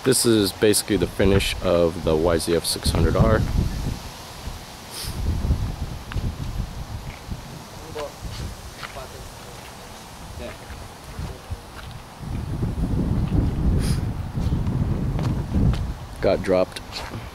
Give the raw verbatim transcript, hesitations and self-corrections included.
This is basically the finish of the Y Z F six hundred R. Got dropped.